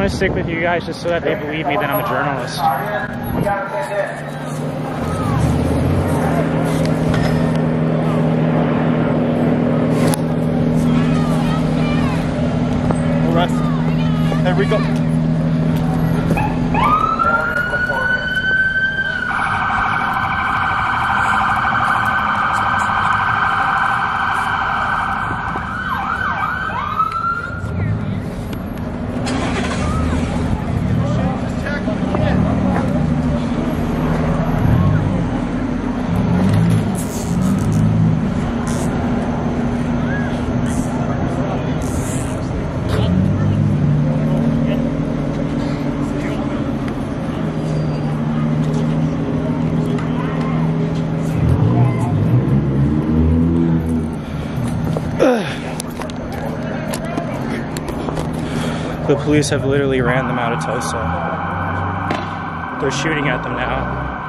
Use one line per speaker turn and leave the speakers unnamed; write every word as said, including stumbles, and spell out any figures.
going to stick with you guys just so that they believe me that I'm a journalist.
All right, here we go.
The police have literally ran them out of Tosa. They're shooting at them now.